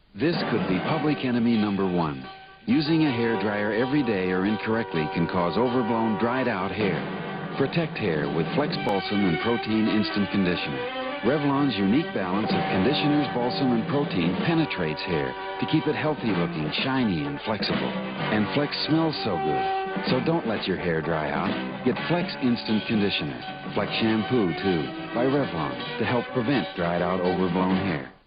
This could be public enemy number one. Using a hair dryer every day or incorrectly can cause overblown, dried out hair. Protect hair with Flex Balsam and Protein Instant Conditioner. Revlon's unique balance of conditioners, balsam, and protein penetrates hair to keep it healthy looking, shiny, and flexible. And Flex smells so good, so don't let your hair dry out. Get Flex Instant Conditioner. Flex Shampoo, too, by Revlon, to help prevent dried out, overblown hair.